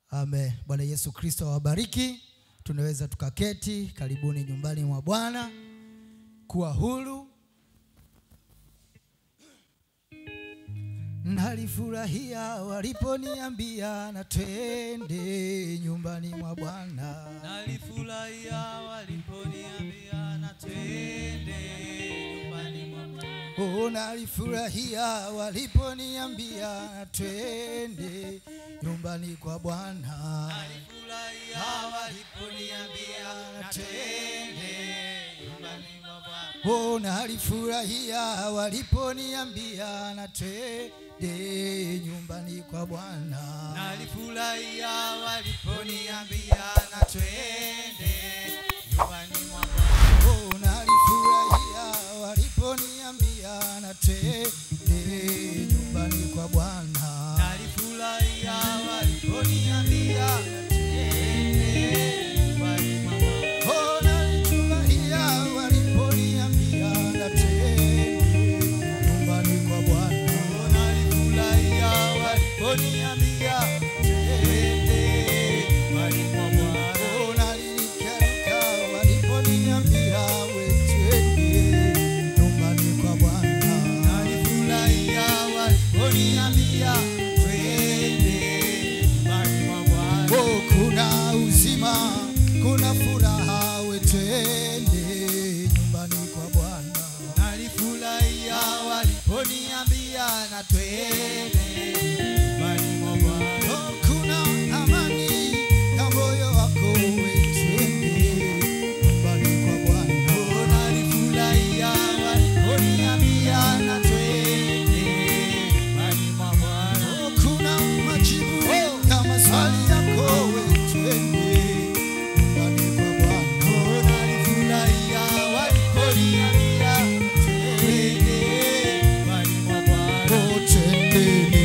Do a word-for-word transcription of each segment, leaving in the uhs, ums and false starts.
Amen. Bwana Yesu Kristo awabariki. Tunaweza tukaketi. Karibuni nyumbani mwa Bwana. Kuwa huru. Nalifurahia waliponiambia na twende nyumbani mwa Bwana. Nalifurahia waliponiambia na twende nyumbani mwa Bwana. Oh, nalifurahia waliponiambia na twende nyumbani kwa Bwana. Nalifurahia waliponiambia na twende nyumbani mwa Bwana. Oh, nalifurahia waliponiambia na twende nyumbani kwa Bwana. Nalifurahia waliponiambia na twende nyumbani mwa Bwana. Oh, nalifurahia waliponiambia na twende nyumbani kwa Bwana. Nalifurahia waliponiambia na twende nyumbani mwa Bwana. Oh, nalifurahia waliponiambia na twende nyumbani kwa Bwana. Oh, nalifurahia waliponiambia twende nyumbani mwa Bwana. Oh, nalikeruka waliponiambia we twende nyumbani kwa Bwana. Nalifurahia waliponiambia twende nyumbani mwa Bwana. Oh, kuna uzima, kuna furaha we twende nyumbani kwa Bwana. Nalifurahia waliponiambia na twende nyumbani mwa Bwana. Oh, kuna amani na moyo wako we twende nyumbani kwa Bwana. Oh, nalifurahia waliponiambia na twende nyumbani mwa Bwana. Oh, kuna majibu na maswali yako we twende nyumbani kwa Bwana. Oh, nalifurahia waliponiambia twende nyumbani mwa Bwana. Oh, twende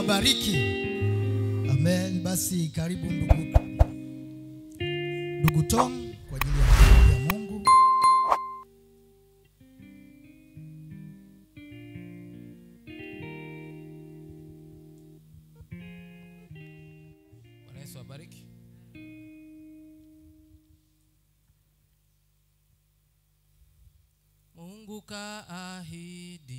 awabariki. Amen. Basi karibu ndugu ndugu Tom kwa ajili ya Mungu. Bwana Yesu awabariki. Mungu kaahidi